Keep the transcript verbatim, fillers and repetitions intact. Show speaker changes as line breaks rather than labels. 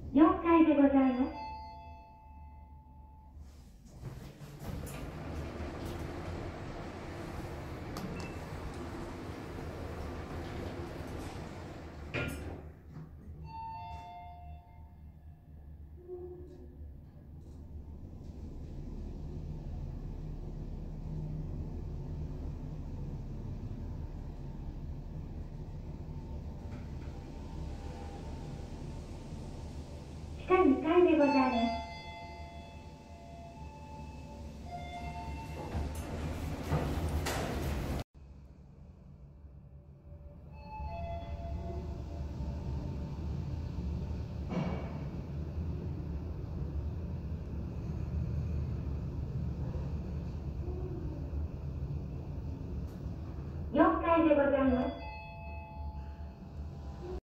よんかいでございます。地下にかいでございます。よんかいでございます。